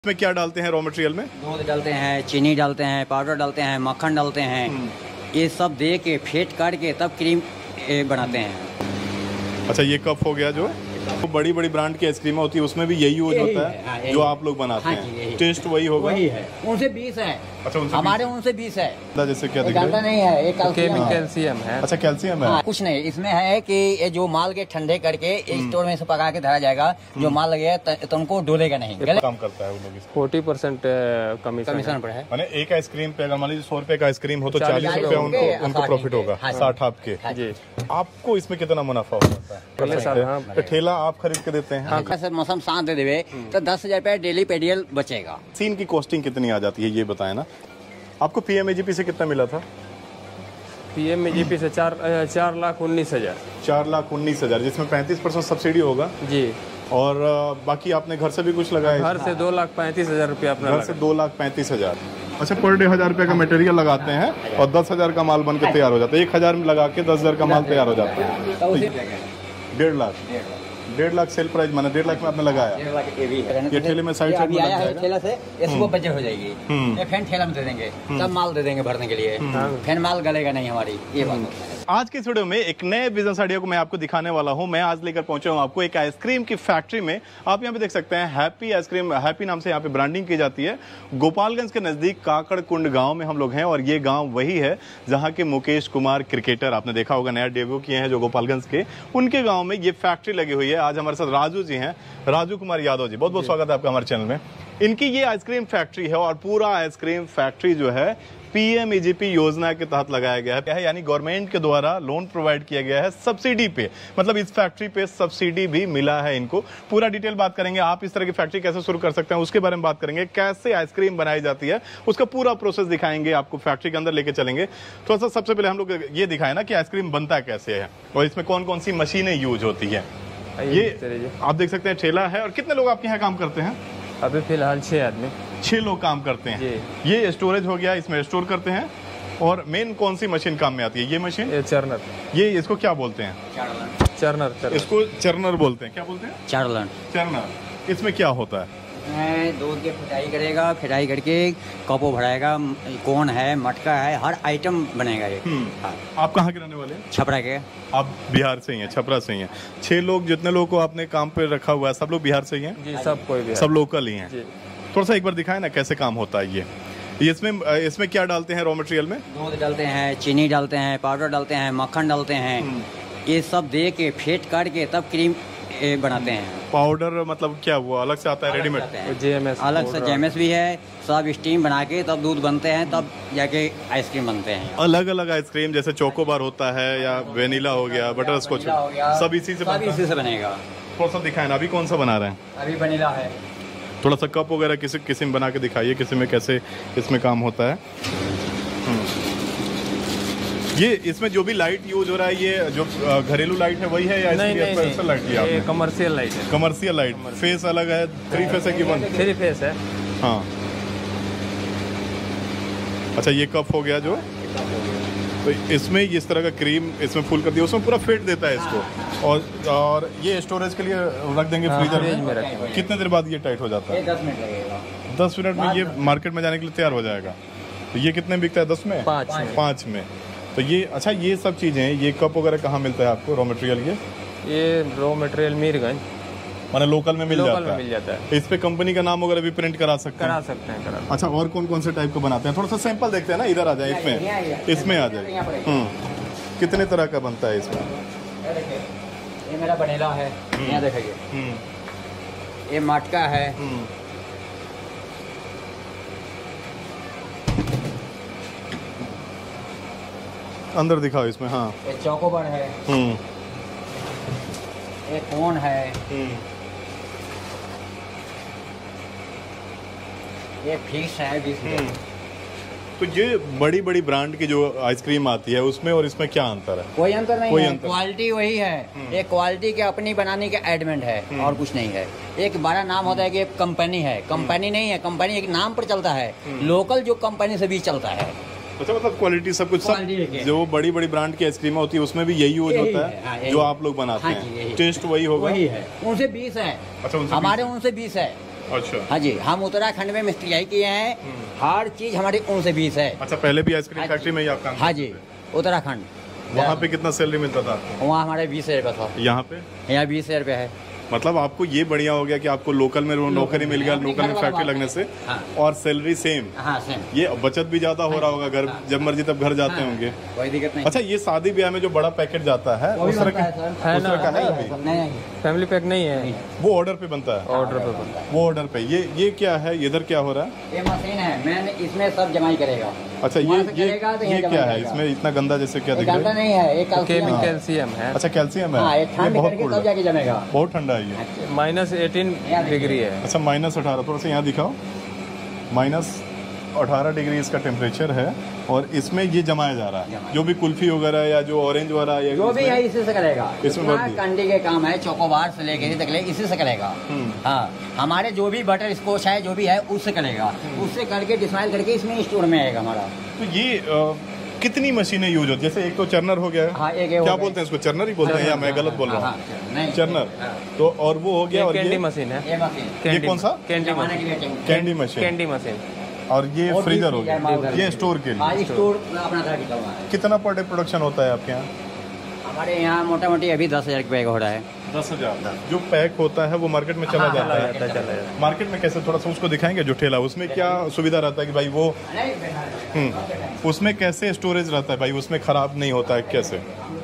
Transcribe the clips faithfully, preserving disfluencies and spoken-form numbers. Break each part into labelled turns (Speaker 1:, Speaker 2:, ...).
Speaker 1: इसमें क्या डालते हैं रॉ मटेरियल में?
Speaker 2: दूध डालते हैं, चीनी डालते हैं, पाउडर डालते हैं, मक्खन डालते हैं। ये सब दे के फेंट करके तब क्रीम बनाते हैं।
Speaker 1: अच्छा, ये कप हो गया जो तो बड़ी बड़ी ब्रांड की आइसक्रीम होती है उसमें भी यही यूज होता है, हाँ, जो आप लोग बनाते
Speaker 2: हाँ,
Speaker 1: हैं। टेस्ट वही होगा?
Speaker 2: वही है। उनसे बीस है।
Speaker 1: अच्छा, उनसे
Speaker 2: हमारे उनसे बीस है।
Speaker 1: जैसे क्या दिख रहा है?
Speaker 2: नहीं है, एक
Speaker 3: कैल्शियम है।
Speaker 1: अच्छा, कैल्शियम है।
Speaker 2: हाँ, कुछ नहीं इसमें है कि ये जो माल के ठंडे करके स्टोर में से पका के धरा जाएगा, जो माल लगेगा तुमको डोलेगा नहीं।
Speaker 1: काम करता है लोग
Speaker 3: फोर्टी परसेंट कमीशन
Speaker 2: पर है।
Speaker 1: मैंने एक आइसक्रीम पे अगर मान लीजिए सौ रुपए का आइसक्रीम हो तो चालीस रुपए उनको उनको प्रॉफिट होगा, साठ आपके। आपको इसमें कितना मुनाफा हो जाता है? ठेला आप खरीद के देते हैं?
Speaker 2: हाँ, सर मौसम शांत दे देवे तो दस हजार रुपया डेली पेडियल बचेगा।
Speaker 1: सीन की कॉस्टिंग कितनी आ जाती है ये बताएं ना। आपको पीएमएजीपी से कितना मिला था?
Speaker 3: पीएमएजीपी से चार चार लाख उन्नीस हजार
Speaker 1: चार लाख उन्नीस हजार जिसमें पैंतीस परसेंट सब्सिडी होगा
Speaker 3: जी।
Speaker 1: और बाकी आपने घर से भी कुछ लगाया?
Speaker 3: घर से दो लाख पैंतीस हजार रुपया अपना
Speaker 1: घर से दो लाख पैंतीस हजार। अच्छा, पर डे हजार रुपए का मटेरियल लगाते हैं और दस हजार का माल बन के तैयार हो जाता है। एक हजार में लगा के दस हजार का माल तैयार हो जाता है। डेढ़ लाख डेढ़ लाख सेल प्राइस माना डेढ़ लाख में आपने लगाया। ये ठेले में साइड साइड में लग जाएगा।
Speaker 2: ठेला से इसको बचत हो जाएगी, ये फैन ठेला में दे देंगे, तब माल दे देंगे भरने के लिए। फैन माल गलेगा नहीं हमारी, ये बात होता है।
Speaker 1: आज की इस वीडियो में एक नए बिजनेस आइडिया को मैं आपको दिखाने वाला हूं। मैं आज लेकर पहुंचा हूं आपको एक आइसक्रीम की फैक्ट्री में। आप यहां पे देख सकते हैं हैप्पी आइसक्रीम, हैप्पी नाम से यहां पे ब्रांडिंग की जाती है। गोपालगंज के नजदीक काकड़कुंड गांव में हम लोग हैं और ये गांव वही है जहां के मुकेश कुमार क्रिकेटर आपने देखा होगा नया डेब्यू किए हैं जो गोपालगंज के, उनके गाँव में ये फैक्ट्री लगी हुई है। आज हमारे साथ राजू जी हैं, राजू कुमार यादव जी, बहुत बहुत स्वागत है आपका हमारे चैनल में। इनकी ये आइसक्रीम फैक्ट्री है और पूरा आइसक्रीम फैक्ट्री जो है पीएमईजीपी योजना के तहत लगाया गया है, यानी गवर्नमेंट के द्वारा लोन प्रोवाइड किया गया है सब्सिडी पे। मतलब इस फैक्ट्री पे सब्सिडी भी मिला है इनको। पूरा डिटेल बात करेंगे, आप इस तरह की फैक्ट्री कैसे शुरू कर सकते हैं उसके बारे में बात करेंगे, कैसे आइसक्रीम बनाई जाती है उसका पूरा प्रोसेस दिखाएंगे, आपको फैक्ट्री के अंदर लेके चलेंगे। थोड़ा सा सबसे पहले हम लोग ये दिखाएं ना कि आइसक्रीम बनता कैसे है और इसमें कौन कौन सी मशीनें यूज होती है। ये आप देख सकते हैं ठेला है। और कितने लोग आपके यहाँ काम करते हैं?
Speaker 3: अभी फिलहाल छह आदमी
Speaker 1: छह लोग काम करते हैं। ये स्टोरेज हो गया, इसमें स्टोर करते हैं। और मेन कौन सी मशीन काम में आती है? ये मशीन, ये
Speaker 3: चर्नर।
Speaker 1: ये इसको क्या बोलते हैं?
Speaker 3: चर्नर, चर्नर।
Speaker 1: इसको चर्नर बोलते हैं। क्या बोलते हैं?
Speaker 2: चर्नर।
Speaker 1: चर्नर। इसमें क्या होता है?
Speaker 2: दूध की फिटाई करेगा, फिटाई करके कपो भराएगा, कौन है, मटका है, हर आइटम बनेगा ये।
Speaker 1: हाँ। आप कहाँ के रहने वाले हैं?
Speaker 2: छपरा के।
Speaker 1: आप बिहार से ही हैं, छपरा से ही हैं। छह लोग जितने लोगों को आपने काम पे रखा हुआ है सब लोग बिहार से ही हैं?
Speaker 3: जी, सब कोई बिहार।
Speaker 1: सब लोकल ही हैं। थोड़ा सा एक बार दिखाएं ना कैसे काम होता है ये। इसमें इसमें क्या डालते हैं रॉ मटेरियल में?
Speaker 2: दूध डालते हैं, चीनी डालते हैं, पाउडर डालते हैं, मक्खन डालते हैं। ये सब दे के फेंट करके तब क्रीम बनाते हैं।
Speaker 1: पाउडर मतलब क्या वो अलग से आता है रेडीमेड?
Speaker 3: जेएमएस
Speaker 2: अलग से जेएमएस भी है, सब स्टीम बना के तब दूध बनते हैं, तब जाके आइसक्रीम बनते हैं।
Speaker 1: अलग अलग आइसक्रीम जैसे चोकोबार होता है या वेनिला हो गया, बटर स्कॉच, सब इसी से
Speaker 2: सब इसी से बनेगा।
Speaker 1: थोड़ा सा दिखाएं ना, अभी कौन सा बना रहे हैं?
Speaker 2: अभी वनीला है।
Speaker 1: थोड़ा सा कप वगैरह किसी किसी में बना के दिखाइए, किसी में कैसे इसमें काम होता है। ये इसमें जो भी लाइट यूज हो रहा है ये जो घरेलू लाइट है वही है या
Speaker 3: नहीं, नहीं,
Speaker 1: स्पेशल लाइट लिया आपने?
Speaker 3: ये कमर्शियल लाइट है।
Speaker 1: Commercial light. फेस अलग है, थ्री फेस है कि वन?
Speaker 3: थ्री फेस है।
Speaker 1: हाँ। अच्छा, ये कप हो गया जो तो इसमें इस तरह का क्रीम इसमें फुल कर दिया, उसमें पूरा फिट देता है इसको। और और ये स्टोरेज के लिए रख देंगे फ्रीजर में, में रखेंगे। कितने देर बाद ये टाइट हो जाता है?
Speaker 2: दस मिनट लगेगा।
Speaker 1: दस मिनट में ये मार्केट में जाने के लिए तैयार हो जाएगा। तो ये कितने में बिकता है? दस में?
Speaker 3: पाँच में।
Speaker 1: पाँच में। तो ये अच्छा, ये सब चीज़ें, ये कप वगैरह कहाँ मिलता है आपको रॉ मटेरियल? ये
Speaker 3: ये रॉ मटेरियल मीरगंज
Speaker 1: माने लोकल में मिल
Speaker 3: लोकल
Speaker 1: जाता
Speaker 3: में
Speaker 1: है?
Speaker 3: मिल जाता है।
Speaker 1: इस पे कंपनी का नाम वगैरह भी प्रिंट करा सकते हैं?
Speaker 3: करा सकते हैं, करा सकते हैं।
Speaker 1: अच्छा, और कौन कौन से टाइप को बनाते हैं? थोड़ा सा सैंपल देखते हैं ना, इधर आ जाए, इसमें इसमें आ जाए। हम्म कितने तरह का बनता है इसमें?
Speaker 2: ये मेरा वनीला है, यहाँ देखिए। ये मटका है।
Speaker 1: अंदर दिखाओ इसमें। हाँ।
Speaker 2: ये चोकोबार है।
Speaker 1: हम्म
Speaker 2: ये कोन है। ये फिश है बीस में।
Speaker 1: तो ये बड़ी बड़ी ब्रांड की जो आइसक्रीम आती है उसमें और इसमें क्या अंतर है?
Speaker 2: कोई अंतर नहीं
Speaker 1: कोई
Speaker 2: है,
Speaker 1: अंतर।
Speaker 2: क्वालिटी वही है। एक क्वालिटी के अपनी बनाने के एडमेंट है और कुछ नहीं है। एक बड़ा नाम होता है कि कंपनी है, कंपनी नहीं है, कंपनी एक नाम पर चलता है। लोकल जो कंपनी से भी चलता है।
Speaker 1: अच्छा, मतलब क्वालिटी सब कुछ, सब जो बड़ी बड़ी ब्रांड की आइसक्रीम होती है उसमें भी यही यूज होता है,
Speaker 2: हाँ,
Speaker 1: जो आप लोग बनाते हैं। टेस्ट वही होगा?
Speaker 2: वही है। उनसे बीस है।
Speaker 1: अच्छा, उनसे
Speaker 2: हमारे उनसे बीस है।
Speaker 1: अच्छा
Speaker 2: हाँ जी, हम उत्तराखंड में मिस्त्री किए हैं, हर चीज हमारी उनसे बीस है।
Speaker 1: अच्छा, पहले भी आइसक्रीम फैक्ट्री में ही आप काम
Speaker 2: हाँ
Speaker 1: करते
Speaker 2: जी,
Speaker 1: थे?
Speaker 2: उत्तराखंड।
Speaker 1: वहाँ पे कितना सैलरी मिलता था आपको?
Speaker 2: वहाँ हमारे बीस हजार रुपये था,
Speaker 1: यहाँ पे
Speaker 2: यहाँ बीस हजार रुपये है।
Speaker 1: मतलब आपको ये बढ़िया हो गया कि आपको लोकल में नौकरी मिल गया, लोकल में फैक्ट्री लगने से,
Speaker 2: हाँ।
Speaker 1: और सैलरी सेम।
Speaker 2: हाँ सेम।
Speaker 1: ये बचत भी ज्यादा हो रहा होगा, घर जब मर्जी तब घर जाते होंगे।
Speaker 2: कोई दिक्कत नहीं।
Speaker 1: अच्छा, ये शादी ब्याह में जो बड़ा पैकेट जाता है
Speaker 2: वो भी
Speaker 1: उस तरह
Speaker 2: बनता है
Speaker 1: का
Speaker 2: सर।
Speaker 3: है
Speaker 1: उस तरह
Speaker 3: ना?
Speaker 1: का है अभी?
Speaker 2: नहीं नहीं,
Speaker 3: फैमिली पैक नहीं है,
Speaker 1: वो ऑर्डर पे बनता है?
Speaker 3: ऑर्डर पे बनता है।
Speaker 1: वो ऑर्डर पे। ये ये क्या है, इधर क्या हो रहा है?
Speaker 2: ये मशीन है, मैंने इसमें सब जमाई करेगा।
Speaker 1: अच्छा, ये
Speaker 2: वहाँ से
Speaker 1: ये
Speaker 2: करेगा तो
Speaker 1: ये
Speaker 2: यहाँ
Speaker 1: क्या
Speaker 2: जमा
Speaker 1: है?
Speaker 2: करेगा।
Speaker 1: इसमें इतना गंदा जैसे क्या दिख
Speaker 2: गंदा
Speaker 1: रहा है?
Speaker 2: नहीं है, एक
Speaker 3: केमिकल
Speaker 2: कैल्शियम है।
Speaker 3: कैल्शियम है,
Speaker 1: अच्छा, कैल्शियम है।
Speaker 2: हाँ, ये
Speaker 1: ये
Speaker 2: ठंड
Speaker 1: बहुत
Speaker 2: करके
Speaker 1: cool
Speaker 2: तब
Speaker 1: है।
Speaker 2: जाके जमेगा।
Speaker 1: बहुत ठंडा है ये।
Speaker 3: माइनस एटीन डिग्री है।
Speaker 1: अच्छा, माइनस अठारह, थोड़ा सा यहाँ दिखाओ। माइनस अठारह डिग्री इसका टेम्परेचर है, और इसमें ये जमाया जा रहा है जो भी कुल्फी वगैरह या जो ऑरेंज वाला या
Speaker 2: जो भी है इसी से करेगा।
Speaker 1: इसमें भर दिया।
Speaker 2: कंडी के काम है, चोकोबार से लेके तक ले इसी से करेगा। हाँ, हमारे जो भी बटर स्कॉच है जो भी है उससे करेगा, उससे करके डिस्माइल करके इसमें स्टोर में आएगा हमारा।
Speaker 1: तो ये अ, कितनी मशीनें यूज होती है? जैसे एक तो चर्नर हो गया है।
Speaker 2: हाँ, एक ये हो
Speaker 1: क्या
Speaker 2: गया।
Speaker 1: बोलते हैं इसको? चर्नर ही बोलते हैं या मैं गलत बोल रहा
Speaker 2: हाँ,
Speaker 1: हूँ?
Speaker 2: हाँ, नहीं,
Speaker 1: चर्नर।
Speaker 2: हाँ।
Speaker 1: तो और वो हो गया, और
Speaker 3: कैंडी
Speaker 1: ये
Speaker 3: मशीन है।
Speaker 2: ये मशीन
Speaker 1: ये
Speaker 3: कैंडी-
Speaker 1: कौन सा?
Speaker 3: कैंडी
Speaker 2: जमाने
Speaker 3: मशीन।
Speaker 2: के लिए चाहिए।
Speaker 1: Candy machine,
Speaker 3: candy machine.
Speaker 1: और ये
Speaker 2: और
Speaker 1: फ्रीजर
Speaker 2: भी
Speaker 1: हो
Speaker 2: चीज़ है,
Speaker 1: गया,
Speaker 2: माल
Speaker 1: ये स्टोर के
Speaker 2: हाँ,
Speaker 1: लिए।
Speaker 2: स्टोर अपना था चल रहा है।
Speaker 1: कितना पर डे प्रोडक्शन होता है आपके यहाँ?
Speaker 2: हमारे यहाँ मोटा मोटी अभी दस हजार रुपये का हो रहा है।
Speaker 1: दस हजार जो पैक होता है वो मार्केट में चला
Speaker 2: हाँ,
Speaker 1: जाता
Speaker 2: हाँ,
Speaker 1: है।
Speaker 3: चला जाता है।
Speaker 1: मार्केट में कैसे, थोड़ा सा उसको दिखाएंगे जो ठेला, उसमें क्या सुविधा रहता है कि भाई वो हम्म उसमें कैसे स्टोरेज रहता है भाई, उसमें खराब नहीं होता है कैसे?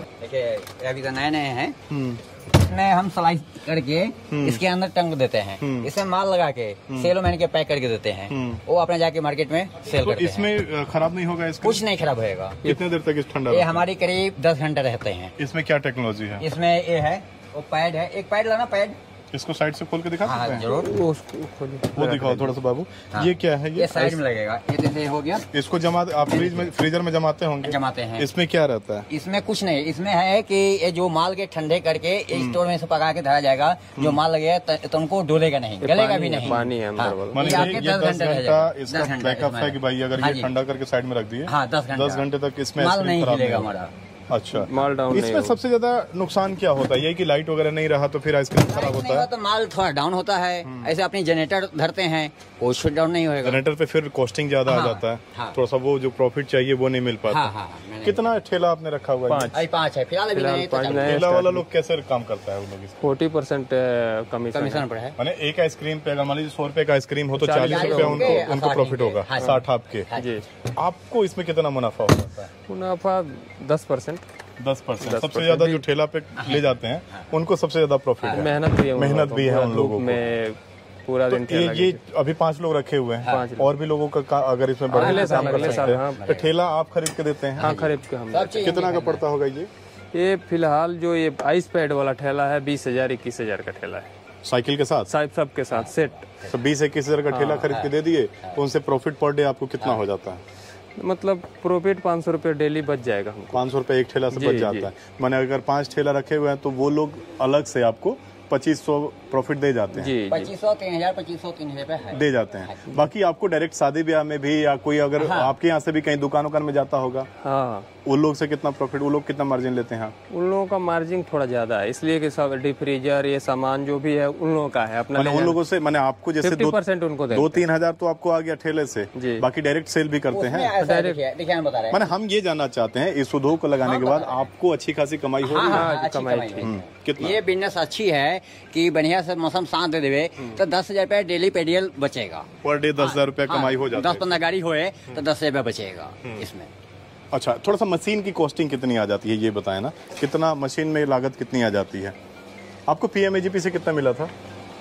Speaker 2: देखिए, अभी तो नए नए हैं, इसमें हम स्लाइस करके इसके अंदर टंग देते हैं, इसमें माल लगा के सेलो मैन के पैक करके देते हैं, वो अपने जाके मार्केट में सेल
Speaker 1: तो
Speaker 2: करते हैं।
Speaker 1: इसमें अ, खराब नहीं होगा इसका?
Speaker 2: कुछ नहीं खराब होएगा।
Speaker 1: कितने देर तक इस ठंडा
Speaker 2: ये
Speaker 1: रहता
Speaker 2: हमारी करीब दस घंटे रहते हैं।
Speaker 1: है? इसमें क्या टेक्नोलॉजी है?
Speaker 2: इसमें ये है, वो पैड है, एक पैड लाना, पैड।
Speaker 1: इसको साइड से खोल के दिखा
Speaker 2: हाँ
Speaker 1: सकते हैं?
Speaker 2: जरूर।
Speaker 3: वो उसको खोलिए।
Speaker 1: वो दिखाओ थोड़ा सा बाबू।
Speaker 2: हाँ।
Speaker 1: ये क्या है?
Speaker 2: ये साइड में लगेगा, ये जैसे हो गया,
Speaker 1: इसको जमा आप फ्रीज में फ्रीजर में जमाते होंगे?
Speaker 2: जमाते हैं।
Speaker 1: इसमें क्या रहता है?
Speaker 2: इसमें कुछ नहीं, इसमें है कि ये जो माल के ठंडे करके ये स्टोर में से पका के धरा जाएगा, जो माल लगेगा त- तुमको डोलेगा नहीं,
Speaker 3: ये
Speaker 2: गलेगा
Speaker 3: पानी
Speaker 2: भी
Speaker 3: है,
Speaker 2: नहीं।
Speaker 3: पानी है अंदर
Speaker 2: हाँ,
Speaker 3: वाला।
Speaker 1: माने
Speaker 2: ये
Speaker 1: ये
Speaker 2: आपके
Speaker 1: ये
Speaker 2: दस
Speaker 1: दस
Speaker 2: घंटे रह
Speaker 1: घंटा
Speaker 2: जाएगा।
Speaker 1: इसका
Speaker 2: दस घंटा
Speaker 1: बैकअप
Speaker 2: इसमें
Speaker 1: है कि भाई अगर
Speaker 2: हाँ
Speaker 1: ये
Speaker 2: जी।
Speaker 1: ठंडा करके साइड में रख दिए
Speaker 2: हाँ, दस घंटा
Speaker 1: दस घंटे तक इसमें
Speaker 2: माल
Speaker 1: आइसक्रीम
Speaker 2: नहीं
Speaker 1: खराब
Speaker 2: हिलेगा
Speaker 1: होगा।
Speaker 2: हमारा।
Speaker 1: अच्छा,
Speaker 3: माल डाउन नहीं
Speaker 1: इसमें
Speaker 3: होगा।
Speaker 1: सबसे ज्यादा नुकसान क्या होता है? ये कि लाइट वगैरह नहीं रहा तो फिर आइसक्रीम खराब
Speaker 2: नहीं
Speaker 1: होता
Speaker 2: हुआ
Speaker 1: है।
Speaker 2: तो माल थोड़ा डाउन होता है, ऐसे अपनी जनरेटर धरते हैं, कोई शट डाउन नहीं होएगा।
Speaker 1: जनरेटर पे फिर कॉस्टिंग ज्यादा आ
Speaker 2: हाँ,
Speaker 1: जाता है,
Speaker 2: हाँ।
Speaker 1: थोड़ा सा वो जो प्रॉफिट चाहिए वो नहीं मिल पाता।
Speaker 2: हाँ हाँ, मैंने-
Speaker 1: कितना ठेला आपने रखा हुआ है?
Speaker 3: पाँच।
Speaker 2: अभी पाँच है फिलहाल, अभी
Speaker 3: फिलहाल
Speaker 2: नहीं तो
Speaker 3: पाँच
Speaker 2: चालू।
Speaker 3: नए
Speaker 1: ठेला वाला
Speaker 3: स्टार्ट
Speaker 1: लोग कैसे काम करता है? उन लोग इसमें
Speaker 3: फोर्टी परसेंट कमीशन
Speaker 2: कमीशन पर है।
Speaker 1: माने एक आइसक्रीम पे अगर मान लीजिए सौ रुपए का आइसक्रीम हो तो
Speaker 3: चालीस
Speaker 1: चालीस रुपया
Speaker 2: रुपए
Speaker 1: उनको
Speaker 2: होंगे,
Speaker 1: उनको
Speaker 2: साठ
Speaker 1: प्रॉफिट
Speaker 2: होंगे।
Speaker 1: होगा,
Speaker 2: हाँ।
Speaker 1: साठ आपके।
Speaker 2: हाँ।
Speaker 3: जी।
Speaker 1: आपको इसमें कितना मुनाफा होता है?
Speaker 3: मुनाफा दस परसेंट।
Speaker 1: दस परसेंट।
Speaker 3: दस
Speaker 1: सबसे ज्यादा
Speaker 3: परसेंट
Speaker 1: जो ठेला पे ले जाते हैं उनको सबसे ज्यादा प्रॉफिट है।
Speaker 3: मेहनत भी है उन
Speaker 1: मेहनत
Speaker 3: लोगों
Speaker 1: भी
Speaker 3: को,
Speaker 1: है
Speaker 3: पूरा
Speaker 1: उन लोगों
Speaker 3: धूप
Speaker 1: को।
Speaker 3: में पूरा
Speaker 1: तो
Speaker 3: दिन
Speaker 1: ये
Speaker 3: ठेला
Speaker 1: ये
Speaker 3: के-
Speaker 1: अभी पांच लोग रखे हुए हैं,
Speaker 3: पाँच लोग।
Speaker 1: और भी लोगों का का- अगर इसमें बढ़ने
Speaker 3: अगले
Speaker 1: का
Speaker 3: साल
Speaker 1: काम कर
Speaker 3: अगले साल
Speaker 1: सकते
Speaker 3: हाँ
Speaker 1: हैं तो ठेला आप खरीद के देते हैं?
Speaker 3: हाँ खरीद के हम
Speaker 2: सब चीज़
Speaker 1: कितना का
Speaker 2: इनकी
Speaker 1: पड़ता होगा ये?
Speaker 3: ये फिलहाल जो ये आइस पैड वाला ठेला है बीस हजार इक्कीस हजार का ठेला है,
Speaker 1: साइकिल के साथ?
Speaker 3: साहब सबके साथ सेट।
Speaker 1: तो बीस इक्कीस हजार का ठेला खरीद के दे दिए तो उनसे प्रॉफिट पर डे आपको कितना हो जाता है?
Speaker 3: मतलब प्रॉफिट पाँच सौ रुपये डेली बच जाएगा हमको।
Speaker 1: पाँच सौ रुपये एक ठेला से
Speaker 3: जी,
Speaker 1: बच
Speaker 3: जी।
Speaker 1: जाता है। माने अगर पांच ठेला रखे हुए हैं तो वो लोग अलग से आपको पच्चीस सौ प्रॉफिट दे जाते हैं।
Speaker 3: जी जी
Speaker 2: पच्चीस सौ तीन हजार पच्चीस सौ तीन हजार है।
Speaker 1: दे जाते हैं। बाकी आपको डायरेक्ट शादी ब्याह में भी या कोई अगर आपके यहाँ से भी कहीं दुकान उकान में जाता होगा,
Speaker 3: हाँ।
Speaker 1: उन लोग से कितना प्रॉफिट, वो लोग कितना मार्जिन लेते हैं?
Speaker 3: उन लोगों का मार्जिन थोड़ा ज्यादा है, इसलिए कि सब डीप फ्रीजर ये सामान जो भी है उन लोगों का है अपना।
Speaker 1: मैंने उन लोगों से मैंने आपको जैसे
Speaker 3: फिफ्टी
Speaker 1: दो,
Speaker 3: परसेंट उनको
Speaker 1: दो
Speaker 3: देते
Speaker 1: तीन हजार तो आपको आ गया ठेले से,
Speaker 3: जी।
Speaker 1: बाकी डायरेक्ट सेल भी करते
Speaker 2: उसमें
Speaker 1: हैं।
Speaker 2: ऐसा है, देखिए देखिए हम बता रहे हैं।
Speaker 1: मैंने हम ये जानना चाहते हैं इस उद्योग को लगाने के बाद आपको अच्छी खासी कमाई हो रही
Speaker 2: हाँ,
Speaker 1: है?
Speaker 2: हाँ,
Speaker 3: हाँ,
Speaker 2: अच्छी
Speaker 3: कमाई
Speaker 2: कमाई
Speaker 3: थी।
Speaker 2: है।
Speaker 1: कितना?
Speaker 2: ये बिजनेस अच्छी है कि बढ़िया से मौसम साथ दे देवे तो दस हजार रुपया डेली पेडियल बचेगा।
Speaker 1: पर डे दस हजार रुपया कमाई हो जाती
Speaker 2: दस
Speaker 1: है।
Speaker 2: पंद्रह गाड़ी होए तो दस हजार रुपया बचेगा इसमें।
Speaker 1: अच्छा, थोड़ा सा मशीन की कॉस्टिंग कितनी आ जाती है ये बताएं ना, कितना मशीन में लागत कितनी आ जाती है? आपको पीएमएजीपी से कितना मिला था?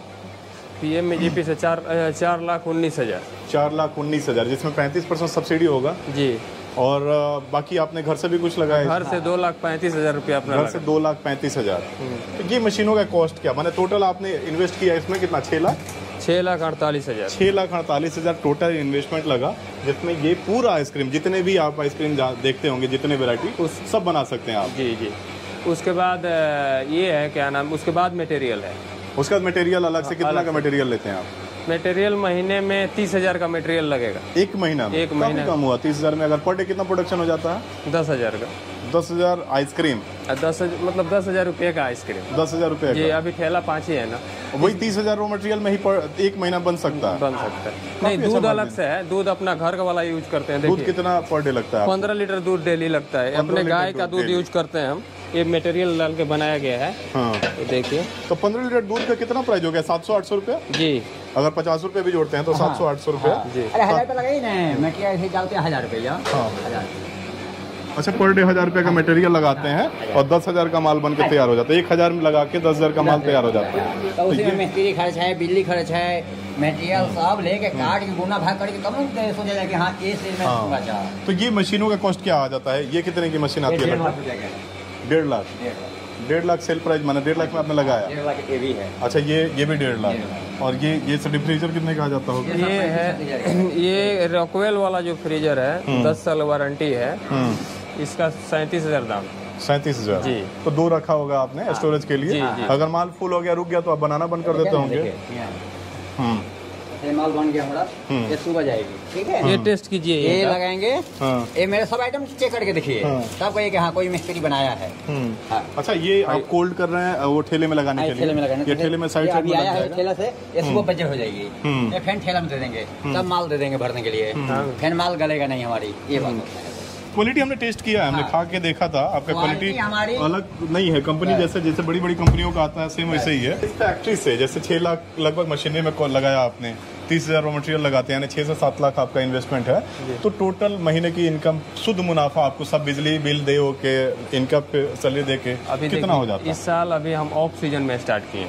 Speaker 3: पीएमएजीपी से चार अ, चार लाख उन्नीस हजार
Speaker 1: चार लाख उन्नीस हजार जिसमें पैंतीस परसेंट सब्सिडी होगा,
Speaker 3: जी।
Speaker 1: और अ, बाकी आपने घर से भी कुछ लगाया?
Speaker 3: घर से दो लाख पैंतीस हजार रुपया अपना
Speaker 1: घर से दो लाख पैंतीस हजार। तो ये मशीनों का कॉस्ट क्या माने टोटल आपने इन्वेस्ट किया इसमें कितना? छह लाख
Speaker 3: छह लाख अड़तालीस हजार
Speaker 1: छह लाख अड़तालीस हजार टोटल इन्वेस्टमेंट लगा, जिसमें ये पूरा आइसक्रीम जितने भी आप आइसक्रीम देखते होंगे जितने वेरायटी
Speaker 3: उस-
Speaker 1: सब बना सकते हैं आप।
Speaker 3: जी जी। उसके बाद अ, ये है क्या नाम, उसके बाद मटेरियल है।
Speaker 1: उसके बाद मटेरियल अलग से कितना का मटेरियल लेते हैं आप?
Speaker 3: मटेरियल महीने में तीस हजार का मटेरियल लगेगा,
Speaker 1: एक महीना में?
Speaker 3: एक
Speaker 1: काफी
Speaker 3: महीना।
Speaker 1: कम हुआ तीस हजार में। अगर पर डे कितना प्रोडक्शन हो जाता है?
Speaker 3: दस हजार का।
Speaker 1: दस हजार आइसक्रीम,
Speaker 3: दस मतलब दस हजार रुपये का आइसक्रीम,
Speaker 1: दस हजार रुपये
Speaker 3: जी। अभी ठेला पाँच ही है ना,
Speaker 1: वही तीस हजार रॉ मटेरियल में ही पर एक महीना बन सकता है।
Speaker 3: बन सकता है। नहीं, दूध अलग से है, दूध अपना घर का वाला यूज करते हैं।
Speaker 1: दूध कितना पर डे लगता है?
Speaker 3: पंद्रह लीटर दूध डेली लगता है। अपने गाय का दूध यूज करते हैं हम, ये मटेरियल डाल के बनाया गया है।
Speaker 1: हाँ,
Speaker 3: देखिए
Speaker 1: तो पंद्रह लीटर दूध का कितना प्राइस हो गया? सात सौ आठ सौ रुपया
Speaker 3: जी।
Speaker 1: अगर पचास रुपए भी जोड़ते हैं तो सात सौ आठ सौ रुपया
Speaker 3: जी।
Speaker 2: अरे हजार रुपये लगाइए ना, मैं क्या ऐसे डालते हैं हजार रुपये।
Speaker 1: हाँ।
Speaker 2: हजार
Speaker 1: अच्छा, पर डे हजार रुपए का मटेरियल लगाते हैं और दस हजार का माल बन के तैयार हो जाता है। एक हजार में लगा के दस हजार का माल तैयार हो जाता है।
Speaker 2: तो उसी में मिस्त्री खर्च है, बिजली खर्च है, मटेरियल सब लेके काट के गुना भाग करके तब ना सोचा जाए कि हाँ ये सेल में होगा। चाह
Speaker 1: तो ये मशीनों का कॉस्ट क्या आ जाता है? ये कितने की मशीन आती है? डेढ़ लाख। डेढ़ लाख सेल प्राइस माना, डेढ़ लाख में आपने लगाया?
Speaker 2: डेढ़ लाख ये भी है।
Speaker 1: अच्छा, ये ये भी डेढ़ लाख। और ये ये डीप फ्रीजर कितने का आ जाता होगा?
Speaker 3: ये है, ये रॉकवेल वाला जो फ्रीजर है, दस साल वारंटी है, इसका सैंतीस हजार दाम।
Speaker 1: सैंतीस हजार
Speaker 3: जी।
Speaker 1: तो दो रखा होगा आपने स्टोरेज के लिए।
Speaker 3: जी, जी।
Speaker 1: अगर माल फुल हो गया, रुक गया, तो आप बनाना बंद कर देते होंगे। हम्म
Speaker 2: ये माल बन गया हमारा, ये सुबह जाएगी। ठीक है,
Speaker 3: ये टेस्ट कीजिए,
Speaker 2: ये
Speaker 3: ये
Speaker 2: लगाएंगे।
Speaker 1: हाँ।
Speaker 2: ये मेरे सब आइटम चेक करके देखिए, तब कहिए कि हाँ कोई मिस्त्री बनाया है।
Speaker 1: हम्म।
Speaker 2: हाँ।
Speaker 1: अच्छा, ये आप कोल्ड कर रहे हैं वो ठेले में लगाने के लिए?
Speaker 2: ठेले में लगाने
Speaker 1: ये ठेले में साइड
Speaker 2: ये
Speaker 1: साइड
Speaker 2: अभी
Speaker 1: में
Speaker 2: आया
Speaker 1: लग
Speaker 2: है
Speaker 1: जाएगा।
Speaker 2: ठेला से, ये सुबह बजे हो जाएगी। ये फैन ठेला में दे देंगे, तब माल दे देंगे भरने के लिए। फैन माल गलेगा नहीं हमारी, ये बात होता है।
Speaker 1: क्वालिटी हमने टेस्ट किया है, हमने
Speaker 2: हाँ।
Speaker 1: खा के देखा था। आपका क्वालिटी
Speaker 2: क्वालिटी हमारी
Speaker 1: अलग नहीं है, कंपनी जैसे जैसे बड़ी बड़ी कंपनियों का आता है सेम वैसे ही है। इस फैक्ट्री से जैसे छह लाख लगभग मशीनरी में कॉल लगाया आपने, तीस हजार रॉ मटेरियल लगाते हैं, यानी छह से सात लाख आपका इन्वेस्टमेंट है। तो टोटल महीने की इनकम, शुद्ध मुनाफा आपको सब बिजली बिल दे हो के, इनकम पे सैलरी दे के
Speaker 3: अभी
Speaker 1: कितना हो जाता है?
Speaker 3: इस साल अभी हम ऑफ सीजन में स्टार्ट किए,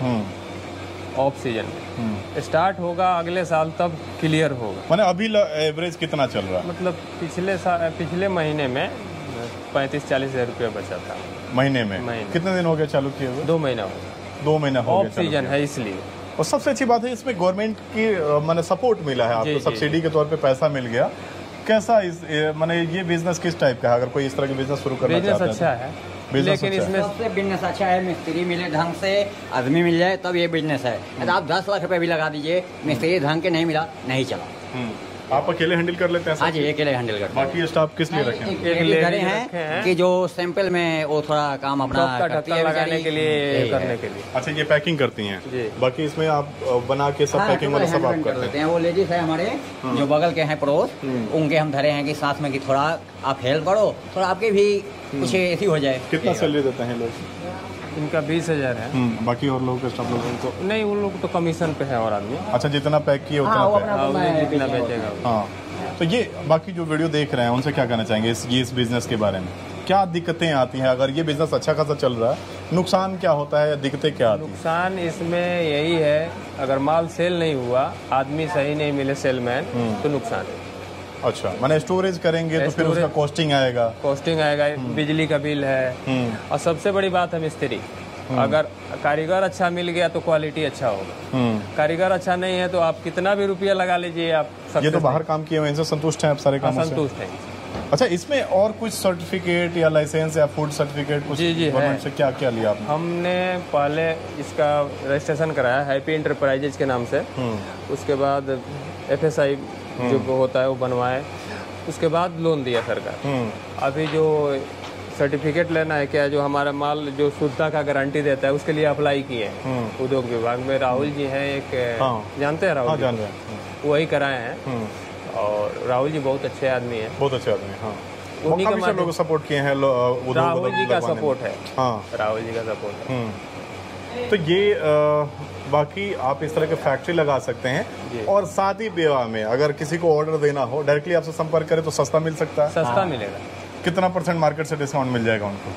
Speaker 3: ऑफ सीजन में स्टार्ट होगा अगले साल, तब क्लियर होगा।
Speaker 1: माने अभी एवरेज कितना चल रहा है?
Speaker 3: मतलब पिछले साल, पिछले महीने में पैंतीस चालीस हजार रुपया बचा था
Speaker 1: महीने में?
Speaker 3: महीने।
Speaker 1: कितने दिन हो गए चालू किए हुए?
Speaker 3: दो महीना हो
Speaker 1: दो महीना हो गया
Speaker 3: ऑफ
Speaker 1: चालू
Speaker 3: सीजन
Speaker 1: किए।
Speaker 3: है इसलिए।
Speaker 1: और सबसे अच्छी बात है इसमें गवर्नमेंट की अ, माने सपोर्ट मिला है आपको,
Speaker 3: जी,
Speaker 1: सब्सिडी के तौर पे पैसा मिल गया। कैसा इस ए, माने ये बिजनेस किस टाइप का है? अगर कोई इस तरह के बिजनेस शुरू करना
Speaker 3: बिजनेस
Speaker 1: चाहता है
Speaker 3: अच्छा
Speaker 1: तो?
Speaker 3: है,
Speaker 1: बिजनेस
Speaker 3: लेकिन
Speaker 1: अच्छा है।
Speaker 3: इसमें
Speaker 2: सबसे बिजनेस अच्छा है, मिस्त्री मिले ढंग से, आदमी मिल जाए तब ये बिजनेस है। अगर आप दस लाख रुपए भी लगा दीजिए, मिस्त्री ढंग के नहीं मिला, नहीं चला।
Speaker 1: हम्म। आप अकेले हैंडल कर लेते हैं
Speaker 2: हाँ
Speaker 1: सब?
Speaker 2: जी, अकेले हैंडल करते हैं।
Speaker 1: बाकी स्टाफ किस लिए रखें?
Speaker 2: एक-
Speaker 3: एक
Speaker 2: एक
Speaker 3: लेडीज
Speaker 2: घरे
Speaker 3: रखे हैं।
Speaker 2: हैं कि जो सैंपल में वो थोड़ा काम अपना
Speaker 3: कप का
Speaker 2: करती
Speaker 3: ढक्कन
Speaker 2: है
Speaker 3: लगाने
Speaker 2: बेचारी।
Speaker 3: के लिए,
Speaker 2: यही
Speaker 3: करने
Speaker 2: है।
Speaker 3: के लिए।
Speaker 1: अच्छा, ये पैकिंग करती हैं?
Speaker 3: जी।
Speaker 1: बाकी इसमें आप अ, बना के सब
Speaker 2: हाँ,
Speaker 1: पैकिंग वाला सब
Speaker 2: हैंड
Speaker 1: आप
Speaker 2: पेंट कर
Speaker 1: करते
Speaker 2: लेते
Speaker 1: हैं?
Speaker 2: हैं। वो लेडीज है हमारे जो बगल के हैं पड़ोस, उनके हम धरे हैं कि साथ में कि थोड़ा आप हेल्प करो, थोड़ा आपके भी कुछ ऐसी हो जाए।
Speaker 1: कितना सैलरी देते हैं लोग?
Speaker 3: इनका बीस हजार है।
Speaker 1: हम्म, बाकी और लोगों के स्टाफ लोगों को?
Speaker 3: तो नहीं, उन लोग तो कमीशन पे है और आदमी।
Speaker 1: अच्छा, जितना पैक किए
Speaker 2: हाँ, वो
Speaker 1: उतना
Speaker 2: अपना
Speaker 1: पैक।
Speaker 3: हाँ, उन्हें जितना बेचेगा वो।
Speaker 1: हाँ, तो ये बाकी जो वीडियो देख रहे हैं उनसे क्या कहना चाहेंगे इस ये इस बिजनेस के बारे में? क्या दिक्कतें आती हैं अगर ये बिजनेस अच्छा खासा चल रहा है? नुकसान क्या होता है या दिक्कतें क्या आती हैं?
Speaker 3: नुकसान इसमें यही है, अगर माल सेल नहीं हुआ, आदमी सही नहीं मिले सेलमैन, तो नुकसान है।
Speaker 1: अच्छा, माने स्टोरेज करेंगे तो फिर
Speaker 3: स्टोरेज-
Speaker 1: उसका कॉस्टिंग आएगा।
Speaker 3: कॉस्टिंग आएगा, बिजली का बिल है,
Speaker 1: हम्म,
Speaker 3: और सबसे बड़ी बात है मिस्त्री। अगर कारीगर अच्छा मिल गया तो क्वालिटी अच्छा होगा,
Speaker 1: हम्म।
Speaker 3: कारीगर अच्छा नहीं है तो आप कितना भी रुपया लगा लीजिए, आप
Speaker 1: ये
Speaker 3: success
Speaker 1: तो बाहर
Speaker 3: नहीं-
Speaker 1: काम किए हुए, इनसे संतुष्ट हैं आप सारे
Speaker 3: हाँ,
Speaker 1: कामों से?
Speaker 3: संतुष्ट है।
Speaker 1: अच्छा, इसमें और कुछ सर्टिफिकेट या लाइसेंस या फूड सर्टिफिकेट कुछ
Speaker 3: जी, जी, है।
Speaker 1: गवर्नमेंट से क्या क्या लिया आपने?
Speaker 3: हमने पहले इसका रजिस्ट्रेशन कराया हैप्पी इंटरप्राइजेज के नाम से, उसके बाद एफ एस आई जो होता है वो बनवाए, उसके बाद लोन दिया सरकार।
Speaker 1: हम्म,
Speaker 3: अभी जो सर्टिफिकेट लेना है क्या, जो हमारा माल जो शुद्धता का गारंटी देता है, उसके लिए अप्लाई किए हैं उद्योग विभाग में। राहुल जी हैं एक,
Speaker 1: हाँ।
Speaker 3: जानते हैं राहुल
Speaker 1: हाँ,
Speaker 3: जी?
Speaker 1: जान रहे हैं।
Speaker 3: वही कराए हैं,
Speaker 1: हम्म,
Speaker 3: और राहुल जी बहुत अच्छे आदमी हैं।
Speaker 1: बहुत अच्छे आदमी हैं, हाँ।
Speaker 3: उन्हीं
Speaker 1: और
Speaker 3: के
Speaker 1: काफी सारे
Speaker 3: माध्यम-
Speaker 1: लोग सपोर्ट किए हैं लो- उद्योग
Speaker 3: राहुल जी का
Speaker 1: लगवाने में।
Speaker 3: सपोर्ट है,
Speaker 1: हाँ।
Speaker 3: राहुल जी का सपोर्ट है।
Speaker 1: हम्म। तो ये अ, बाकी आप इस तरह के फैक्ट्री लगा सकते हैं।
Speaker 3: जी।
Speaker 1: और शादी ब्याह में अगर किसी को ऑर्डर देना हो, डायरेक्टली आपसे संपर्क करें तो सस्ता मिल सकता है?
Speaker 3: सस्ता मिलेगा।
Speaker 1: कितना परसेंट मार्केट से डिस्काउंट मिल जाएगा उनको?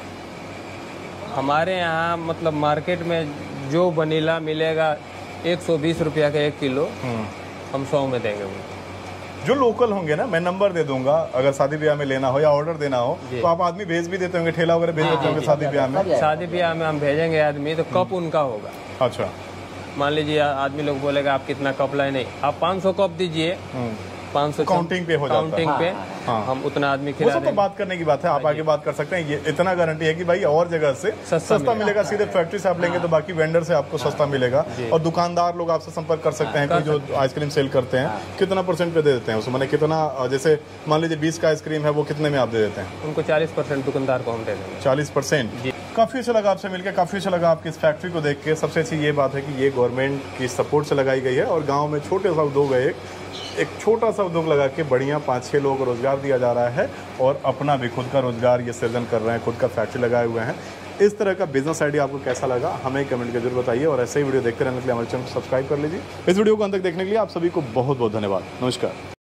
Speaker 3: हमारे यहाँ मतलब मार्केट में जो वनीला मिलेगा एक सौ बीस रुपया का एक किलो, हम सौ में देंगे उनको।
Speaker 1: जो लोकल होंगे ना, मैं नंबर दे दूंगा, अगर शादी ब्याह में लेना हो या ऑर्डर देना हो
Speaker 3: जी।
Speaker 1: तो आप आदमी भेज भी देते होंगे, ठेला वगैरह भेज देते होंगे शादी ब्याह में?
Speaker 3: शादी ब्याह में हम भेजेंगे आदमी, तो कप उनका होगा।
Speaker 1: अच्छा।
Speaker 3: मान लीजिए आदमी लोग बोलेगा आप कितना कप लाए, नहीं, आप पाँच सौ कप दीजिए, पाँच सौ
Speaker 1: काउंटिंग पे हो जाता है।
Speaker 3: काउंटिंग पे
Speaker 1: हाँ।
Speaker 3: हम उतना आदमी
Speaker 1: वो
Speaker 3: खिला
Speaker 1: सब तो
Speaker 3: देंगे।
Speaker 1: बात करने की बात है, आप आगे बात कर सकते हैं। ये इतना गारंटी है कि भाई और जगह से
Speaker 3: सस्ता
Speaker 1: सस्ता मिलेगा, सीधे फैक्ट्री से आप लेंगे तो बाकी वेंडर से आपको सस्ता मिलेगा। और दुकानदार लोग आपसे संपर्क कर सकते हैं, कोई जो आइसक्रीम सेल करते हैं कितना परसेंट पे दे देते हैं उसमें, मैंने कितना, जैसे मान लीजिए बीस का आइसक्रीम है वो कितने में आप दे देते हैं?
Speaker 3: उनको चालीस परसेंट दुकानदार को हम दे देंगे।
Speaker 1: चालीस परसेंट। काफी अच्छा लगा आपसे मिलकर, काफी अच्छा लगा आपकी इस फैक्ट्री को देख के। सबसे अच्छी ये बात है कि ये गवर्नमेंट की सपोर्ट से लगाई गई है और गांव में छोटे सा उद्योग है, एक एक छोटा सा उद्योग लगा के बढ़िया पाँच छः लोगों को रोजगार दिया जा रहा है और अपना भी खुद का रोजगार ये सृजन कर रहे हैं, खुद का फैक्ट्री लगाए हुए हैं। इस तरह का बिजनेस आइडिया आपको कैसा लगा हमें कमेंट करके जरूर बताइए और ऐसे ही वीडियो देखते रहने के लिए हमारे चैनल को सब्सक्राइब कर लीजिए। इस वीडियो को अंत तक देखने के लिए आप सभी को बहुत बहुत धन्यवाद। नमस्कार।